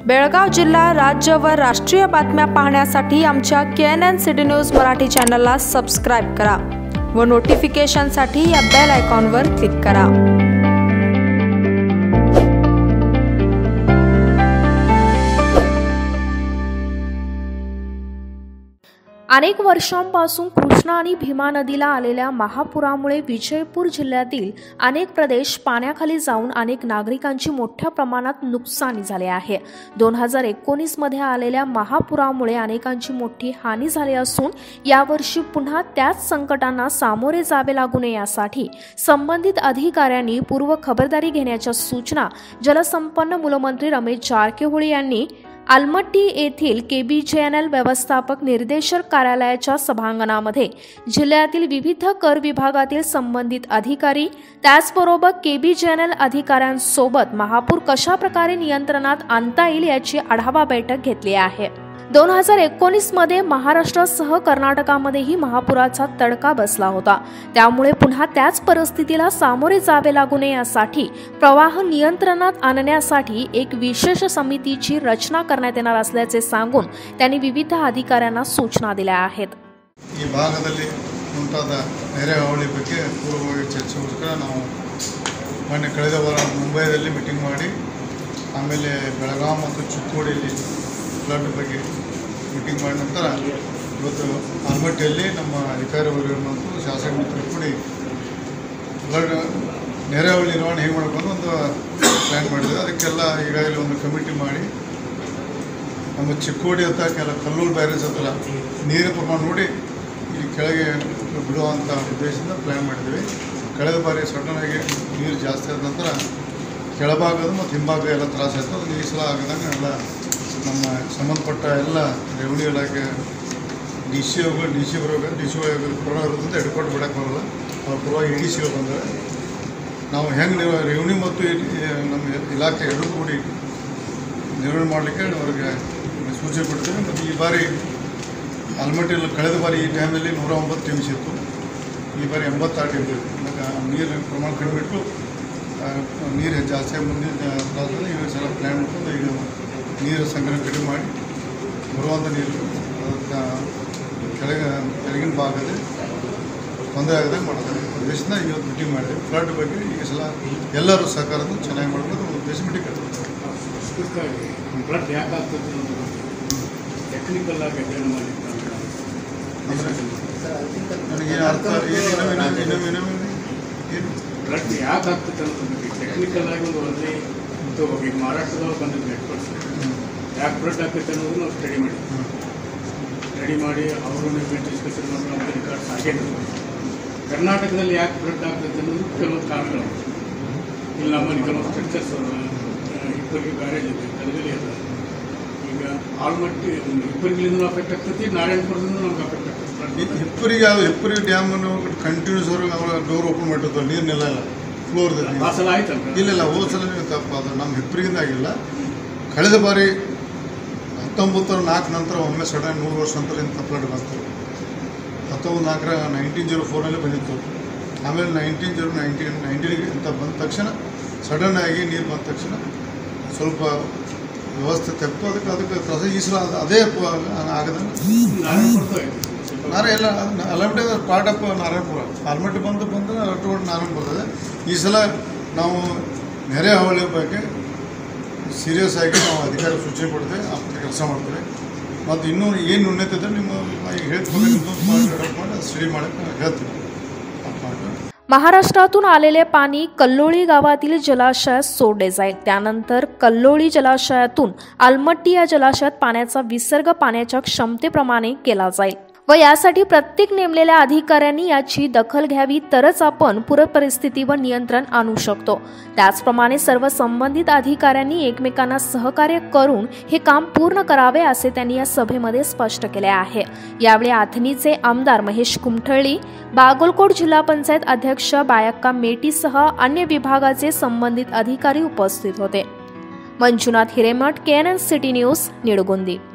बेळगाव जिल्हा, राज्य व राष्ट्रीय बातम्या पाहण्यासाठी आमच्या KNN सिटी न्यूज मराठी चॅनलला सबस्क्राइब करा व नोटिफिकेशनसाठी या बेल आयकॉनवर क्लिक करा। अनेक वर्षांपासून कृष्णा आणि भीमा नदीला आलेल्या महापुरामुळे विजयपूर जिल्ह्यातील अनेक प्रदेश पाण्याखाली जाऊन अनेक नागरिकांची मोठ्या प्रमाणात नुकसान झाले आहे। 2019 मध्ये आलेल्या महापुरामुळे अनेकांची मोठी हानी झाली असून यावर्षी पुन्हा त्याच संकटांना सामोरे जावे लागू नये यासाठी संबंधित अधिकाऱ्यांनी पूर्व खबरदारी घेण्याच्या सूचना जलसंपन्न मूलमंत्री रमेश जारकीहोळी यांनी आलमट्टी येथील KBJNL व्यवस्थापक निर्देशक कार्यालयाच्या सभांगणामध्ये जिल्ह्यातील विविध कर विभागातील संबंधित अधिकारी त्याचबरोबर KBJNL अधिकाऱ्यांसोबत महापूर कशा प्रकारे नियंत्रणात आणता येईल याची आढावा बैठक घेतली आहे। 2019 मध्ये महाराष्ट्रासह कर्नाटकामध्येही महापुराचा तडका बसला होता। त्यामुळे पुन्हा त्याच परिस्थितीला सामोरे जावे लागू नये यासाठी प्रवाह नियंत्रणात आणण्यासाठी एक विशेष समितीची रचना करण्यात येणार असल्याचे सांगून त्यांनी विविध अधिकाऱ्यांना सूचना दिल्या आहेत। ಈ ಭಾಗದಲ್ಲಿ ಉಂಟಾದ ನೆರೆ ಹಾವಳಿ ಬಗ್ಗೆ ಪೂರ್ವಭಾವಿ ಚರ್ಚೆಗೋಸ್ಕರ ನಾವು ಮೊನ್ನೆ ಕಳೆದ ವಾರ ಮುಂಬೈನಲ್ಲಿ ಮೀಟಿಂಗ್ ಮಾಡಿ ಆಮೇಲೆ ಬೆಳಗಾವಿ ಮತ್ತು ಚಿಕ್ಕೋಡಿಯಲ್ಲಿ ಫ್ಲಡ್ ಬಗ್ಗೆ ಮೀಟಿಂಗ್ ಮಾಡಿದ ನಂತರ ಇವತ್ತು ಆಲ್ಮಟ್ಟಿಯಲ್ಲಿ ನಮ್ಮ ಅಧಿಕಾರಿ ವರ್ಗ ಮತ್ತು ಶಾಸಕ ಮಿತ್ರರು ಕೂಡಿ ಫ್ಲಡ್ ನೆರೆಹಾವಳಿ ನಿರ್ವಹಣೆ ಹೇಗೆ ಮಾಡಬೇಕು ಒಂದು ಪ್ಲ್ಯಾನ್ ಮಾಡಿದ್ವಿ। ಅದಕ್ಕೆಲ್ಲ ಈಗಾಗಲೇ ಒಂದು ಕಮಿಟಿ ಮಾಡಿ ನಮ್ಮ ಚಿಕ್ಕೋಡಿ ಅಂತ ಕೆಲ ಕಲ್ಲೂರು ಬ್ಯಾರೇಜ್ ಹತ್ರ ನೀರಿನ ಪ್ರಮಾಣ ನೋಡಿ ಇಲ್ಲಿ ಕೆಳಗೆ ಬಿಡುವಂಥ ಉದ್ದೇಶದಿಂದ ಪ್ಲ್ಯಾನ್ ಮಾಡಿದ್ವಿ। ಕಳೆದ ಬಾರಿ ಸಡನ್ನಾಗಿ ನೀರು ಜಾಸ್ತಿ ಆದ ನಂತರ ಕೆಳಭಾಗದ ಮತ್ತು ಹಿಂಭಾಗ ಎಲ್ಲ ತ್ರಾಸಾಯಿತು। ಅದನ್ನು ಈ ಸಲ ಆಗದಂಗೆ ಎಲ್ಲ ನಮ್ಮ ಸಂಬಂಧಪಟ್ಟ ಎಲ್ಲ ರೆವಿನ್ಯೂ ಇಲಾಖೆ DC ಪುರ ಇರೋದ್ರಿಂದ ಎಡ್ಕೊಟ್ಟು ಬಿಡೋಕ್ಕೆ ಬರೋಲ್ಲ, ಅವ್ರ ಪರವಾಗಿ EDCಗಳು ಬಂದರೆ ನಾವು ಹೆಂಗೆ ರೆವಿನ್ಯೂ ಮತ್ತು ನಮ್ಮ ಇಲಾಖೆ ಎರಡೂ ಕೂಡಿ ನಿರ್ವಹಣೆ ಮಾಡಲಿಕ್ಕೆ ಅವ್ರಿಗೆ ಸೂಚನೆ ಕೊಡ್ತೀವಿ। ಮತ್ತು ಈ ಬಾರಿ ಆಲ್ಮಟ್ಟಿಯಲ್ಲಿ ಕಳೆದ ಬಾರಿ ಈ ಟೈಮಲ್ಲಿ 109 TMC ಇತ್ತು, ಈ ಬಾರಿ 86 TMC ಇತ್ತು। ನೀರಿನ ಪ್ರಮಾಣ ಕಡಿಮೆ ಇಟ್ಟು ನೀರು ಜಾಸ್ತಿ ಮುಂದಿನ ಈ ಸಲ ಪ್ಲ್ಯಾನ್ ಮಾಡ್ಕೊಂಡು ಈಗ ನೀರು ಸಂಗ್ರಹ ಕಡಿಮೆ ಮಾಡಿ ಬರುವಂಥ ನೀರು ಕೆಳಗಿನ ಭಾಗದಲ್ಲಿ ತೊಂದರೆ ಆಗದೆ ಮಾಡ್ತಾರೆ ಉದ್ದೇಶನ ಇವತ್ತು ಮೀಟಿಂಗ್ ಮಾಡಿದೆ। ಫ್ಲಡ್ ಬಗ್ಗೆ ಈ ಸಲ ಎಲ್ಲರೂ ಸಹಕಾರದಿಂದ ಚೆನ್ನಾಗಿ ಮಾಡಬೇಕು ಉದ್ದೇಶ ಮೀಟಿಂಗ್ ಫ್ಲಡ್ ಯಾಕಾಗ್ತದೆ ಟೆಕ್ನಿಕಲ್ ಆಗಿ ಅಧ್ಯಯನ ಮಾಡಲಿಕ್ಕೆ ಅಂದರೆ ನನಗೆ ಅರ್ಥ ಏನು ಫ್ಲಡ್ ಯಾಕಾಗ್ತದೆ ಅನ್ನೋದು ಟೆಕ್ನಿಕಲ್ ಆಗಿ ಒಂದು ಒಳ್ಳೆ ಈಗ ಮಹಾರಾಷ್ಟ್ರದವ್ರು ಬಂದಿದ್ದು ಎಕ್ಸ್ಪರ್ಟ್ಸ್ ಯಾಕೆ ಫ್ಲಡ್ ಆಗ್ತೈತೆ ಅನ್ನೋದು ನಾವು ಸ್ಟಡಿ ಮಾಡಿ ಅವರು ಡಿಸ್ಕಷನ್ ಮಾಡಿ ರಿಕಾರ್ಡ್ಸ್ ಆಗೇನು ಕರ್ನಾಟಕದಲ್ಲಿ ಯಾಕೆ ಫ್ಲಡ್ ಆಗ್ತೈತೆ ಅನ್ನೋದು ಕೆಲವು ಕಾರಣಗಳು ಇಲ್ಲಿ ನಮ್ಮಲ್ಲಿ ಕೆಲವು ಸ್ಟ್ರಕ್ಚರ್ಸ್ ಇಬ್ಬರಿಗೆ ಬ್ಯಾರೇಜ್ ಇದೆ, ಕಲಗಲಿ ಅದ, ಈಗ ಆಲ್ಮಟ್ಟಿ ಇಬ್ಬರಿಗಿಂದ ಅಫೆಕ್ಟ್ ಆಗ್ತೈತಿ, ನಾರಾಯಣಪುರದಿಂದ ನಮ್ಗೆ ಅಫೆಕ್ಟ್ ಆಗ್ತದೆ। ಹಿಪ್ಪರಿ ಡ್ಯಾಮನ್ನು ಕಂಟಿನ್ಯೂಸ್ ಅವ್ರು ಡೋರ್ ಓಪನ್ ಮಾಡಿರ್ತಾರೆ, ನೀರು ನಿಲ್ಲಲ್ಲ, ಫ್ಲೋರ್ ಆ ಸಲ ಆಯ್ತಲ್ಲ? ಇಲ್ಲ ಹೋದ ಸಲ ತಪ್ಪ, ಅದು ನಮ್ಮ ಹಿಪ್ಪರಿಗಿಂದ ಆಗಿಲ್ಲ। ಕಳೆದ ಬಾರಿ 1904 ನಂತರ ಒಮ್ಮೆ ಸಡನ್ 100 ವರ್ಷ ನಂತರ ಇಂಥ ಫ್ಲಡ್ ಬಂತು। 1904 ಬಂದಿತ್ತು, ಆಮೇಲೆ 1919 ಇಂಥ ಬಂದ ತಕ್ಷಣ ಸಡನ್ ಆಗಿ ನೀರು ಬಂದ ತಕ್ಷಣ ಸ್ವಲ್ಪ ವ್ಯವಸ್ಥೆ ತೆಪ್ತು, ಅದಕ್ಕೆ ತ್ರಾಸ ಈ ಸಲ ಅದೇ ಆಗದಂಗೆ ಎಲ್ಲ ಆಲ್ಮಟ್ಟಿ ಪಾರ್ಟ್ ಆಫ್ ನಾರಾಯಣಪುರ, ಆಲ್ಮಟ್ಟಿ ಬಂದರೆ ಅರಟೋಡ್ ನಾರಾಯಣಪುರ ಬರ್ತದೆ। ಈ ಸಲ ನಾವು ನೆರೆ ಹಾವಳಿ ಬಗ್ಗೆ ಸೀರಿಯಸ್ ಆಗಿ ನಾವು ಅಧಿಕಾರಿ ಸೂಚನೆ ಕೊಡ್ತೇವೆ, ಆ ಕೆಲಸ ಮಾಡ್ತೇವೆ। ಮತ್ತು ಇನ್ನೂ ಏನು ನ್ಯೂನತೆ ಇದ್ದರೆ ನಿಮ್ಮ ಈಗ ಹೇಳ್ತೀವಿ ಮಾಡಿ ಸ್ಟಡಿ ಮಾಡೋಕ್ಕೆ ಹೇಳ್ತೀವಿ। महाराष्ट्रातून आलेले पाणी कल्लोळी गावातील जलाशयात सोडले जाईल। त्यानंतर कल्लोळी जलाशयातून आलमट्टी या जलाशयात पाण्याचा विसर्ग पाण्याच्या क्षमतेप्रमाणे केला जाईल व यासाठी प्रत्येक नेमलेल्या अधिकाऱ्यांनी याची दखल घ्यावी, तरच आपण पूर परिस्थितीवर नियंत्रण आणू शकतो। त्याचप्रमाणे सर्व संबंधित अधिकाऱ्यांनी एकमेकांना सहकार्य करून हे काम पूर्ण करावे असे त्यांनी या सभेमध्ये स्पष्ट केले आहे। यावेळी आथणीचे आमदार महेश कुमठळी, बागलकोट जिल्हा पंचायत अध्यक्ष बायक्का मेटीसह अन्य विभागाचे संबंधित अधिकारी उपस्थित होते। Manjunath Hiremath, KNN city news, निडगुंदी।